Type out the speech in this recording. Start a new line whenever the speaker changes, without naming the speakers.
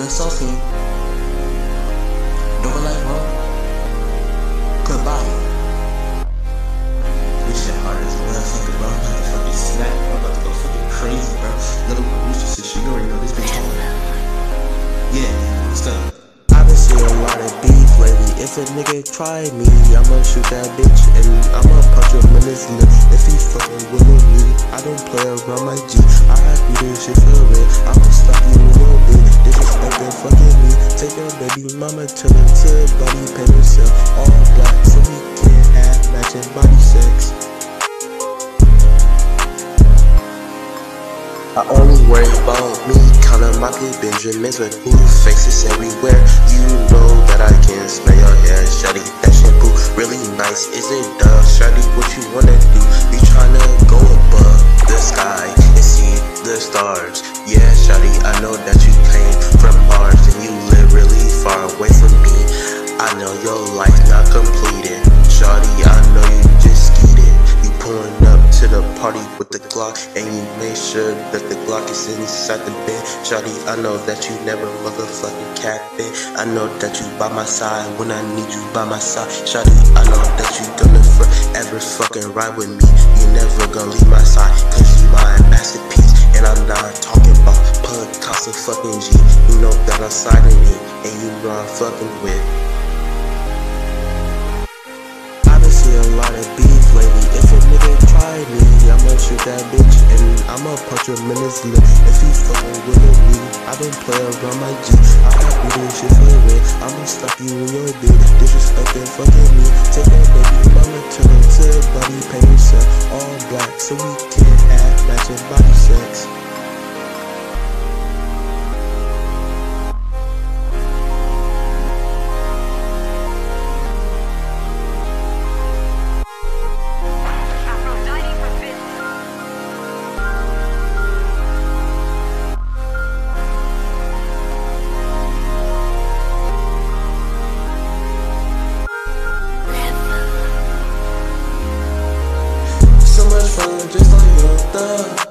auceking. Do it like bro. Goodbye. This shit hard as a motherfucker, bro. I'm trying to fucking snap. I'm about to go fucking crazy, bro. Little producer shit, you already know this bitch hard. Yeah, what's up?
I been seeing a lot of beef lately. If a nigga try me, I'ma shoot that bitch and I'ma punch him in his lip. If he fucking willing me, I don't play around my G. I do this shit for real. I'ma stop you in your bed. Disrespecting fucking me. Take your baby mama, turn her to a body, paint herself all black so we can have matching body sex. I only worry about me, counting my good Benjamins with blue faces everywhere. You know that I can smell your hair, shawty. That shampoo really nice, is it done? Shawty, what you wanna do? We tryna go above the sky and see the stars. Yeah, shawty, I know that you came from Mars and you live really far away from me. I know your life not completed, shawty. I know you just skeeted. You pulling up to the party with the Glock, and you make sure that the Glock is inside the bed. Shawty, I know that you never motherfucking capping. I know that you by my side when I need you by my side. Shawty, I know that you gonna forever fucking ride with me. You never gonna leave my side, cause you my masterpiece. And I'm not talking about Picasso fucking G. You know that I'm siding me, and you know I'm fucking with. I been seeing a lot of beef lately. If a nigga try me, I'ma shoot that bitch and I'ma punch him in his lip. If he fucking willing me, I don't play around my G. I do this shit for real. I'ma stop you in your bed. Disrespecting fucking me. Take that baby mama, turn her to a body, paint herself all black so we can have matching body sex. Just like a thug.